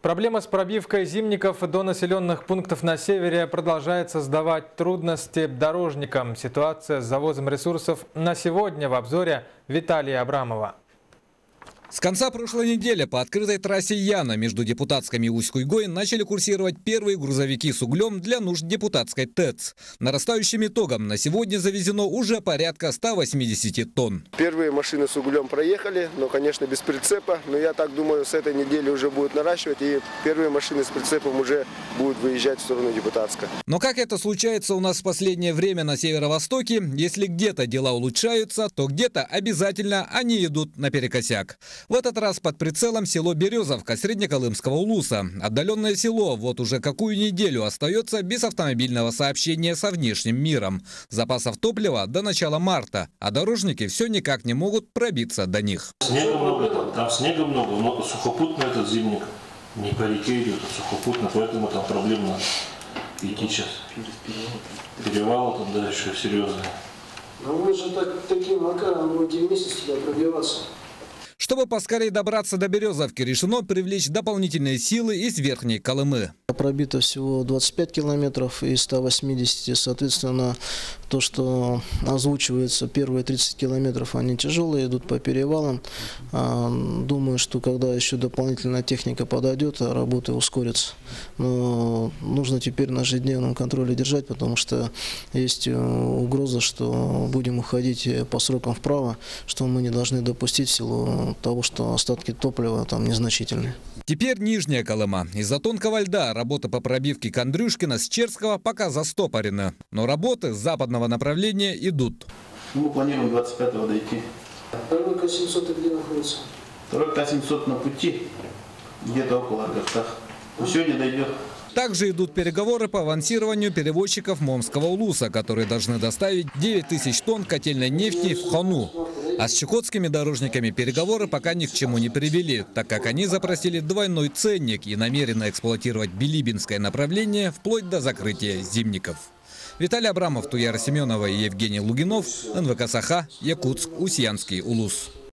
Проблема с пробивкой зимников до населенных пунктов на севере продолжает создавать трудности дорожникам. Ситуация с завозом ресурсов на сегодня в обзоре Виталия Абрамова. С конца прошлой недели по открытой трассе Яна между Депутатскими и Усть-Куйгой начали курсировать первые грузовики с углем для нужд депутатской ТЭЦ. Нарастающим итогом на сегодня завезено уже порядка 180 тонн. Первые машины с углем проехали, но, конечно, без прицепа. Но я так думаю, с этой недели уже будут наращивать, и первые машины с прицепом уже будут выезжать в сторону Депутатска. Но как это случается у нас в последнее время на северо-востоке, если где-то дела улучшаются, то где-то обязательно они идут наперекосяк. В этот раз под прицелом село Березовка Среднеколымского улуса. Отдаленное село вот уже какую неделю остается без автомобильного сообщения со внешним миром. Запасов топлива до начала марта, а дорожники все никак не могут пробиться до них. Снега много, там снега много, но сухопутный этот зимник не по реке идет, а сухопутно, поэтому там проблемно идти сейчас. Перевал там, да, еще серьезный. Но вы же таким макаром будете вместе сюда пробиваться. Чтобы поскорее добраться до Березовки, решено привлечь дополнительные силы из Верхней Колымы. Пробито всего 25 километров из 180, соответственно, то, что озвучивается, первые 30 километров, они тяжелые, идут по перевалам. Думаю, что когда еще дополнительная техника подойдет, работы ускорятся. Но нужно теперь на ежедневном контроле держать, потому что есть угроза, что будем уходить по срокам вправо, что мы не должны допустить в силу того, что остатки топлива там незначительные. Теперь Нижняя Колыма. Из-за тонкого льда работы по пробивке Кондрюшкина с Черского пока застопорены. Но работы с западного направления идут. Мы планируем 25-го дойти. Второй К-700 где находится? Второй К-700 на пути, где-то около Аргахтах. Сегодня дойдет. Также идут переговоры по авансированию перевозчиков Момского улуса, которые должны доставить 9000 тонн котельной нефти в Хону. А с чукотскими дорожниками переговоры пока ни к чему не привели, так как они запросили двойной ценник и намерены эксплуатировать билибинское направление вплоть до закрытия зимников. Виталий Абрамов, Туяра Семенова и Евгений Лугинов, НВК Саха, Якутск, Устьянский улус.